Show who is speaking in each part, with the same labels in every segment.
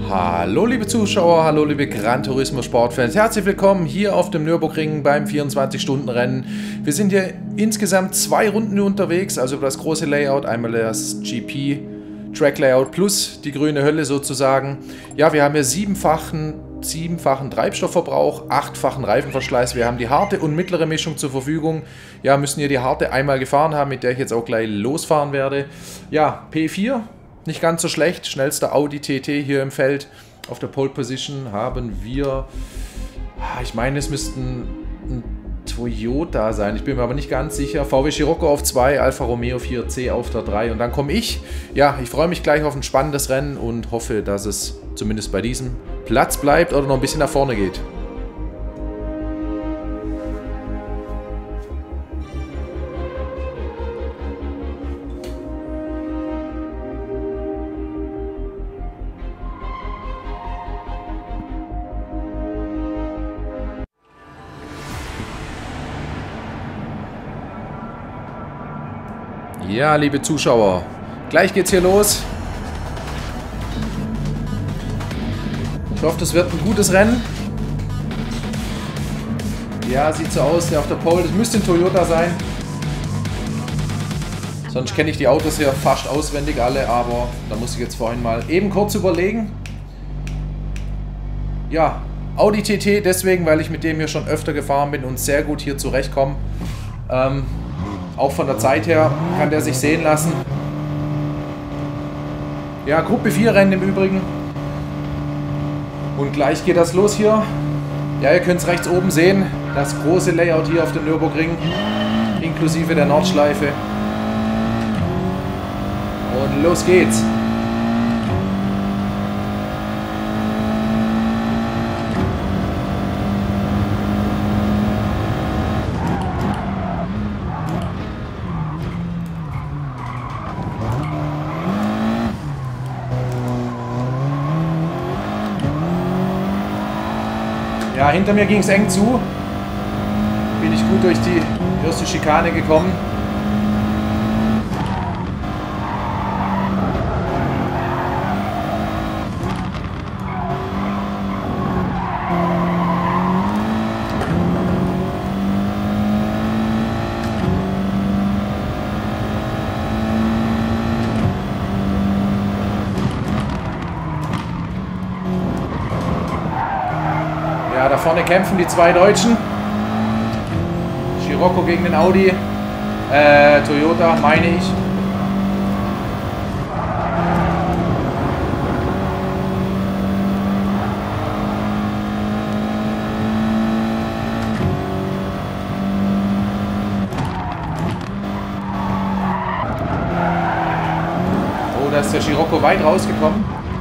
Speaker 1: Hallo liebe Zuschauer, hallo liebe Gran Turismo Sportfans, herzlich willkommen hier auf dem Nürburgring beim 24-Stunden-Rennen. Wir sind hier insgesamt 2 Runden unterwegs, also über das große Layout, einmal das GP Track Layout plus die grüne Hölle sozusagen. Ja, wir haben hier siebenfachen Treibstoffverbrauch, 8-fachen Reifenverschleiß. Wir haben die harte und mittlere Mischung zur Verfügung. Ja, müssen hier die harte einmal gefahren haben, mit der ich jetzt auch gleich losfahren werde. Ja, P4. Nicht ganz so schlecht, schnellster Audi TT hier im Feld. Auf der Pole Position haben wir, ich meine es müssten ein Toyota sein, ich bin mir aber nicht ganz sicher. VW Scirocco auf 2, Alfa Romeo 4C auf der 3 und dann komme ich. Ja, ich freue mich gleich auf ein spannendes Rennen und hoffe, dass es zumindest bei diesem Platz bleibt oder noch ein bisschen nach vorne geht. Ja, liebe Zuschauer, gleich geht's hier los. Ich hoffe, das wird ein gutes Rennen. Ja, sieht so aus, der auf der Pole, das müsste ein Toyota sein. Sonst kenne ich die Autos hier fast auswendig alle, aber da muss ich jetzt vorhin mal eben kurz überlegen. Ja, Audi TT deswegen, weil ich mit dem hier schon öfter gefahren bin und sehr gut hier zurechtkomme. Auch von der Zeit her kann der sich sehen lassen. Ja, Gruppe 4 Rennen im Übrigen. Und gleich geht das los hier. Ja, ihr könnt es rechts oben sehen. Das große Layout hier auf dem Nürburgring. Inklusive der Nordschleife. Und los geht's. Ja, hinter mir ging es eng zu. Bin ich gut durch die erste Schikane gekommen. Ja, da vorne kämpfen die 2 Deutschen. Scirocco gegen den Audi. Toyota, meine ich. Oh, da ist der Scirocco weit rausgekommen.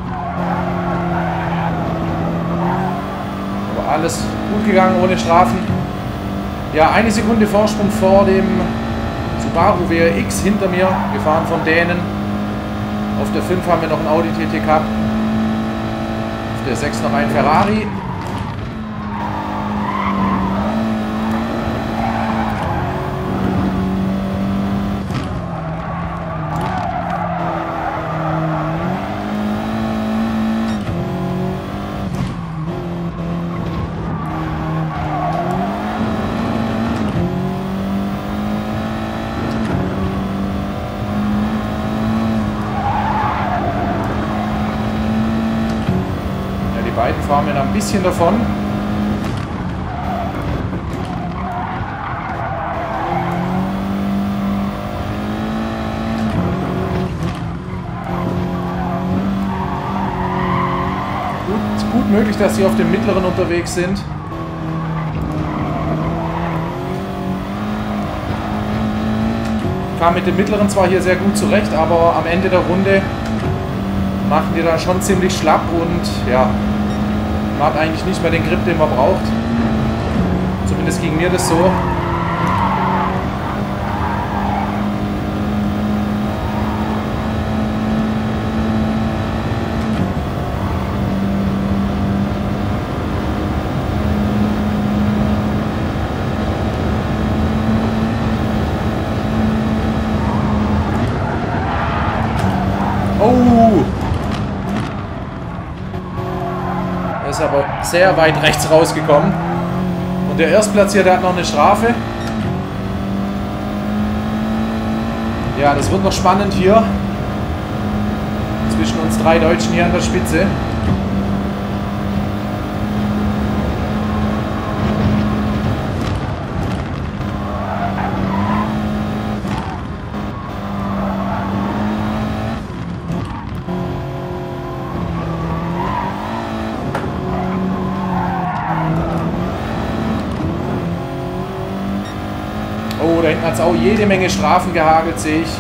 Speaker 1: Alles gut gegangen, ohne Strafen. Ja, 1 Sekunde Vorsprung vor dem Subaru WRX hinter mir, gefahren von Dänen. Auf der 5 haben wir noch einen Audi TT Cup. Auf der 6 noch ein Ferrari. Beiden fahren wir ein bisschen davon. Gut möglich, dass sie auf dem mittleren unterwegs sind. Ich kam mit dem mittleren zwar hier sehr gut zurecht, aber am Ende der Runde machen die da schon ziemlich schlapp und ja, man hat eigentlich nicht mehr den Grip, den man braucht. Zumindest ging mir das so. ist aber sehr weit rechts rausgekommen. Und der Erstplatzierte hat noch eine Strafe. Ja, das wird noch spannend hier. Zwischen uns 3 Deutschen hier an der Spitze. Oh, da hinten hat es auch jede Menge Strafen gehagelt, sehe ich.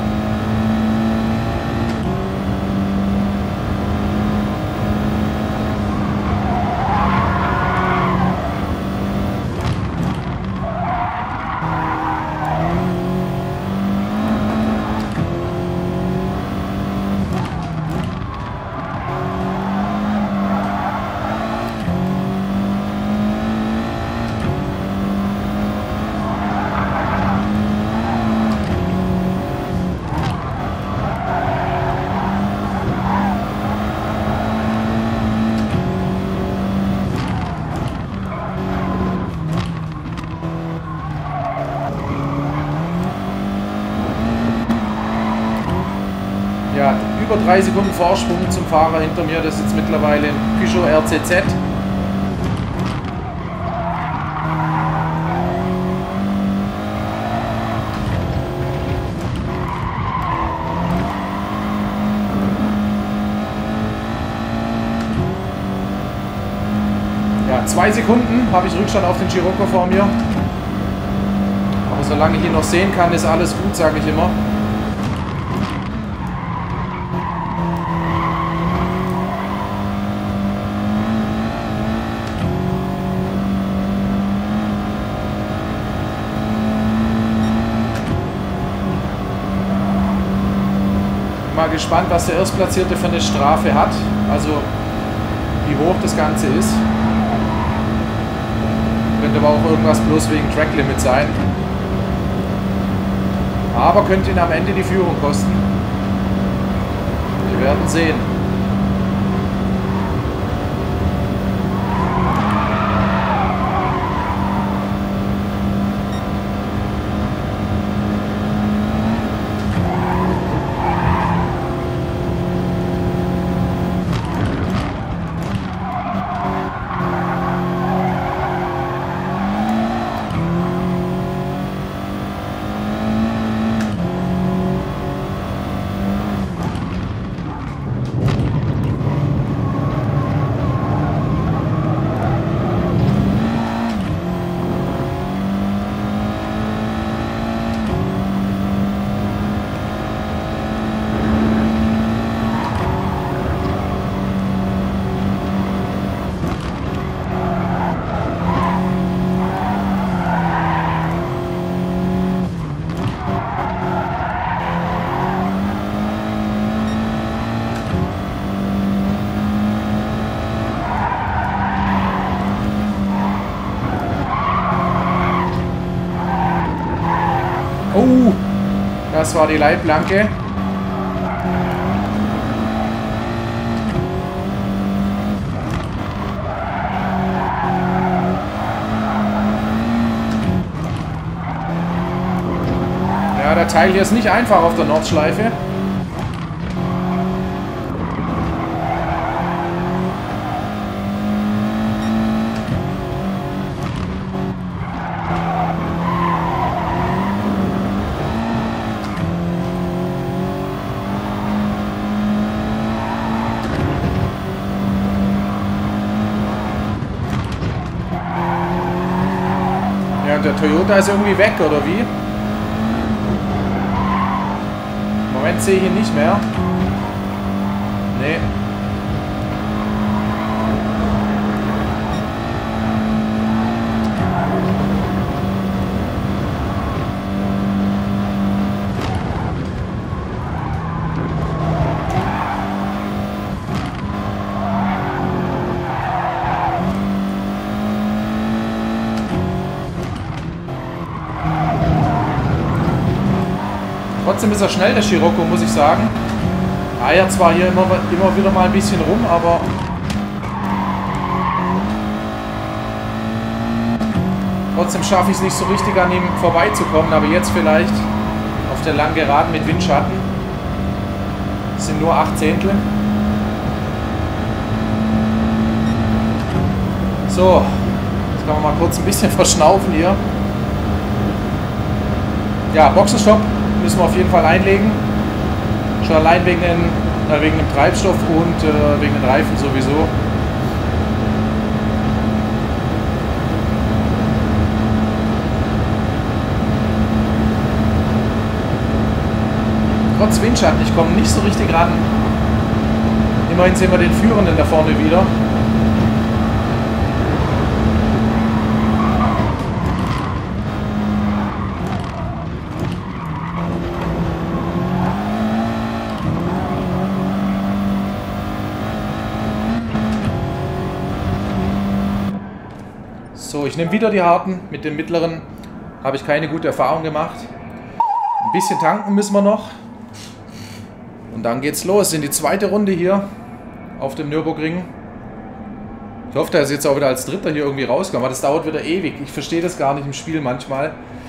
Speaker 1: Ja, über 3 Sekunden Vorsprung zum Fahrer hinter mir. Das ist jetzt mittlerweile ein Peugeot RCZ. Ja, 2 Sekunden habe ich Rückstand auf den Scirocco vor mir. Aber solange ich ihn noch sehen kann, ist alles gut, sage ich immer. Mal gespannt, was der Erstplatzierte für eine Strafe hat, also wie hoch das Ganze ist. Könnte aber auch irgendwas bloß wegen Track Limit sein. Aber könnte ihn am Ende die Führung kosten. Wir werden sehen. Oh, das war die Leitplanke. Ja, der Teil hier ist nicht einfach auf der Nordschleife. Ja, der Toyota ist irgendwie weg, oder wie? Im Moment sehe ich ihn nicht mehr. Nee. Trotzdem ist er schnell, der Scirocco, muss ich sagen. Eiert zwar hier immer wieder mal ein bisschen rum, aber Trotzdem schaffe ich es nicht so richtig an ihm vorbeizukommen, aber jetzt vielleicht auf der langen Geraden mit Windschatten. Das sind nur 8 Zehntel. So, jetzt kann man mal kurz ein bisschen verschnaufen hier. Ja, Boxenstopp müssen wir auf jeden Fall einlegen. Schon allein wegen dem Treibstoff und wegen den Reifen sowieso. Trotz Windschatten, ich komme nicht so richtig ran. Immerhin sehen wir den Führenden da vorne wieder. So, ich nehme wieder die harten. Mit den mittleren habe ich keine gute Erfahrung gemacht. Ein bisschen tanken müssen wir noch. Und dann geht's los in die zweite Runde hier auf dem Nürburgring. Ich hoffe, der ist jetzt auch wieder als Dritter hier irgendwie rausgekommen. Aber das dauert wieder ewig. Ich verstehe das gar nicht im Spiel manchmal.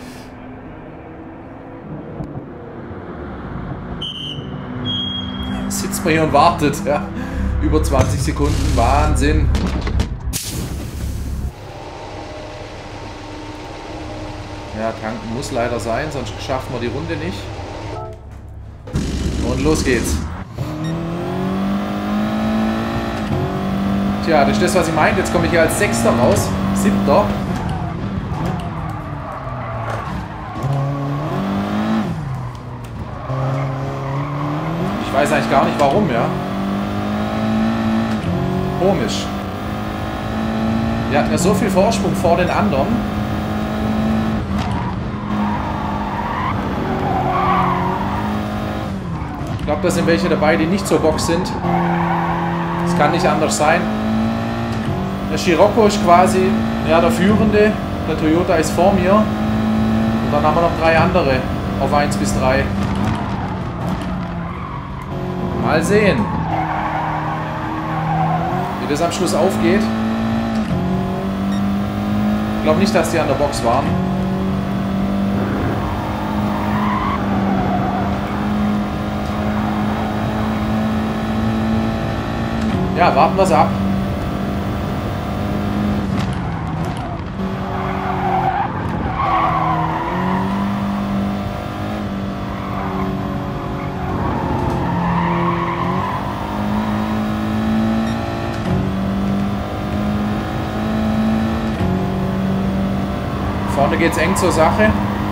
Speaker 1: Sitzt man hier und wartet. Ja. Über 20 Sekunden. Wahnsinn. Ja, tanken muss leider sein, sonst schaffen wir die Runde nicht. Und los geht's. Tja, das ist das, was ich meinte. Jetzt komme ich hier als Sechster raus. Siebter. Ich weiß eigentlich gar nicht warum, ja. Komisch. Wir hatten ja so viel Vorsprung vor den anderen. Ich glaube, da sind welche dabei, die nicht zur Box sind. Das kann nicht anders sein. Der Scirocco ist quasi ja, der Führende. Der Toyota ist vor mir. Und dann haben wir noch 3 andere auf 1 bis 3. Mal sehen, wie das am Schluss aufgeht. Ich glaube nicht, dass die an der Box waren. Ja, warten wir es ab. Vorne geht es eng zur Sache.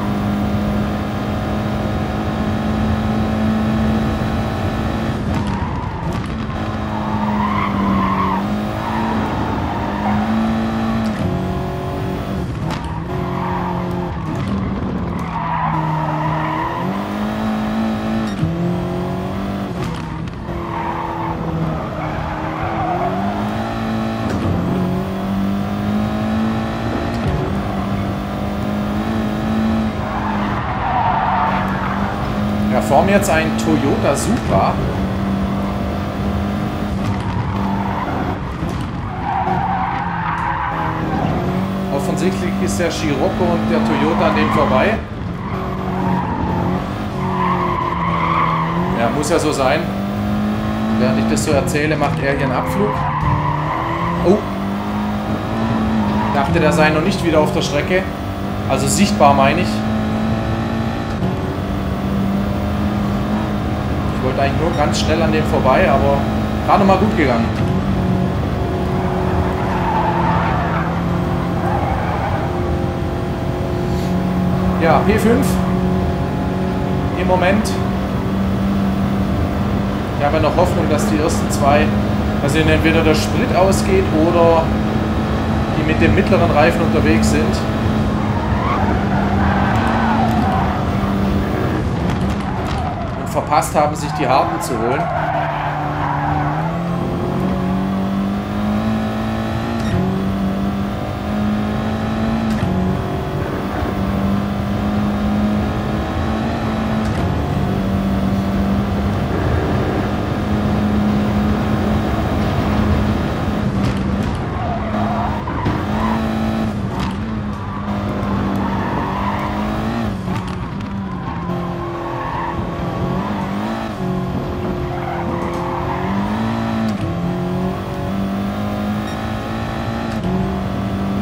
Speaker 1: Vor mir jetzt ein Toyota Supra. Offensichtlich ist der Scirocco und der Toyota an dem vorbei. Ja, muss ja so sein. Während ich das so erzähle, macht er hier einen Abflug. Oh. Dachte, der sei noch nicht wieder auf der Strecke. Also sichtbar, meine ich. Ich wollte eigentlich nur ganz schnell an dem vorbei, aber gerade mal gut gegangen. Ja, P5 im Moment. Ich habe noch Hoffnung, dass die ersten 2, dass ihnen entweder der Sprit ausgeht oder die mit dem mittleren Reifen unterwegs sind. Verpasst haben, sich die harten zu holen.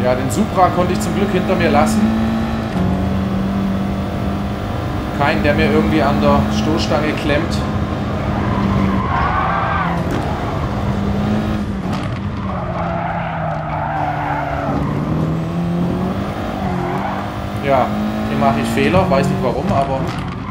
Speaker 1: Ja, den Supra konnte ich zum Glück hinter mir lassen. Kein, der mir irgendwie an der Stoßstange klemmt. Ja, hier mache ich Fehler, weiß nicht warum, aber...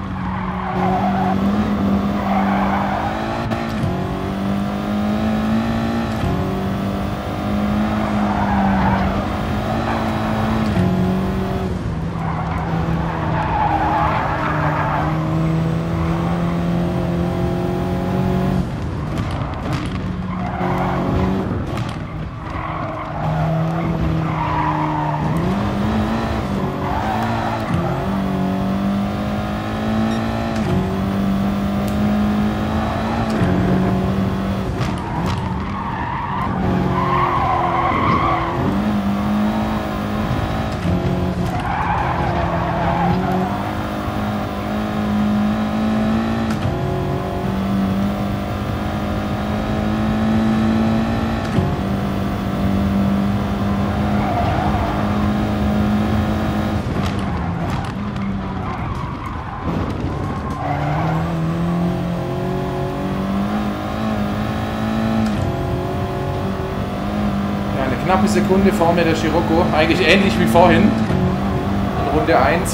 Speaker 1: Knappe Sekunde vor mir der Scirocco, eigentlich ähnlich wie vorhin in Runde 1.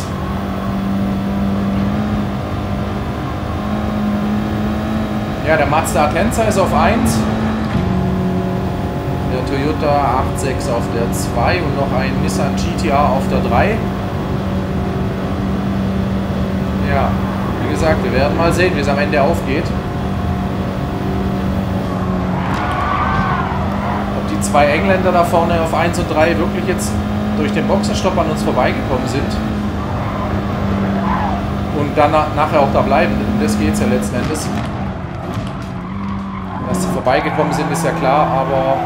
Speaker 1: Ja, der Mazda Atenza ist auf 1, der Toyota 86 auf der 2 und noch ein Nissan GT-R auf der 3. Ja, wie gesagt, wir werden mal sehen, wie es am Ende aufgeht. Zwei Engländer da vorne auf 1 und 3 wirklich jetzt durch den Boxenstopp an uns vorbeigekommen sind und dann nachher auch da bleiben, denn das geht es ja letzten Endes. Dass sie vorbeigekommen sind, ist ja klar, aber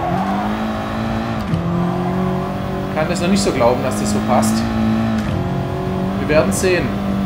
Speaker 1: ich kann das noch nicht so glauben, dass das so passt. Wir werden sehen.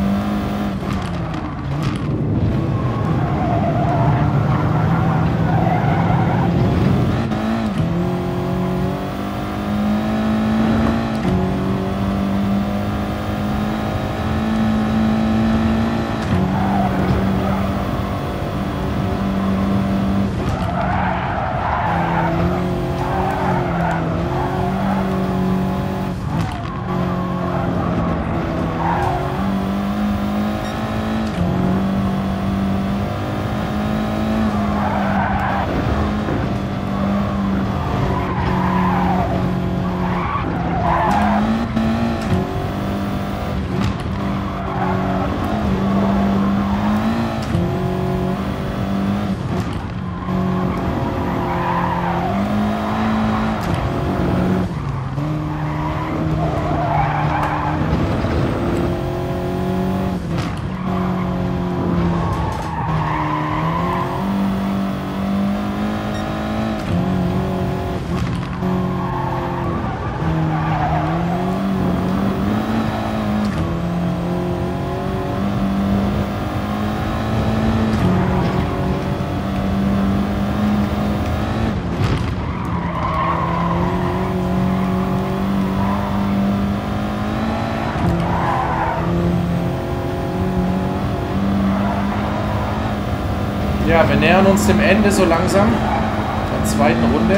Speaker 1: Ja, wir nähern uns dem Ende so langsam der zweiten Runde.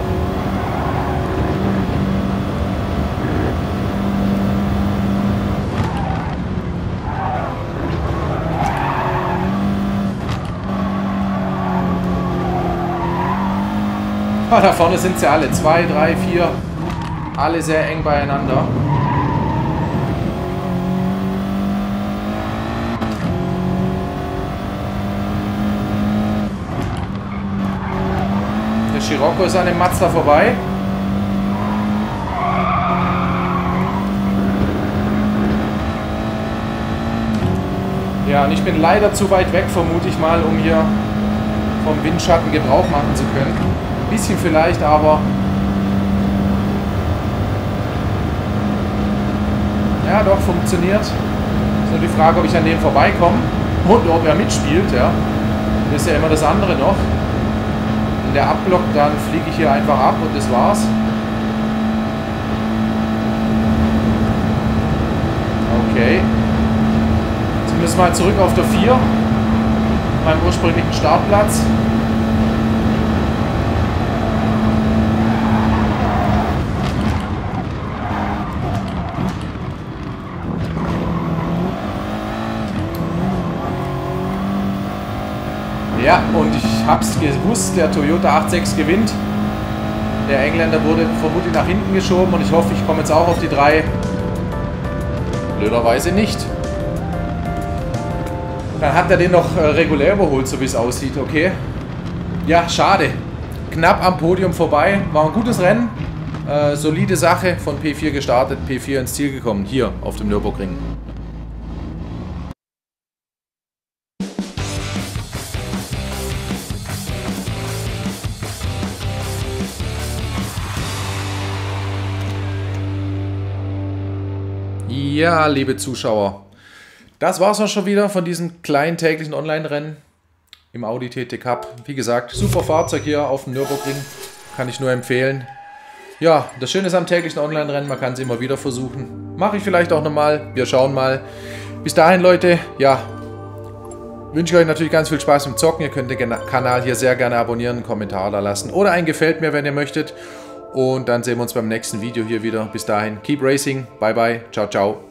Speaker 1: Ah, da vorne sind sie alle. 2, 3, 4. Alle sehr eng beieinander. Der Scirocco ist an dem Mazda vorbei. Ja, und ich bin leider zu weit weg, vermute ich mal, um hier vom Windschatten Gebrauch machen zu können. Ein bisschen vielleicht, aber ja, doch, funktioniert. Ist nur die Frage, ob ich an dem vorbeikomme und ob er mitspielt, ja. Das ist ja immer das andere noch. Wenn der abblockt, dann fliege ich hier einfach ab und das war's. Okay. Jetzt müssen wir zurück auf der 4. Meinem ursprünglichen Startplatz. Ja, und ich hab's gewusst, der Toyota 86 gewinnt. Der Engländer wurde vermutlich nach hinten geschoben und ich hoffe, ich komme jetzt auch auf die 3. Blöderweise nicht. Dann hat er den noch regulär überholt, so wie es aussieht, okay. Ja, schade. Knapp am Podium vorbei. War ein gutes Rennen. Solide Sache, von P4 gestartet, P4 ins Ziel gekommen, hier auf dem Nürburgring. Ja, liebe Zuschauer, das war's auch schon wieder von diesem kleinen täglichen Online-Rennen im Audi TT Cup. Wie gesagt, super Fahrzeug hier auf dem Nürburgring, kann ich nur empfehlen. Ja, das Schöne ist am täglichen Online-Rennen, man kann es immer wieder versuchen. Mache ich vielleicht auch nochmal, wir schauen mal. Bis dahin, Leute, ja, wünsche ich euch natürlich ganz viel Spaß beim Zocken. Ihr könnt den Kanal hier sehr gerne abonnieren, einen Kommentar da lassen oder ein Gefällt mir, wenn ihr möchtet. Und dann sehen wir uns beim nächsten Video hier wieder. Bis dahin, keep racing, bye bye, ciao, ciao.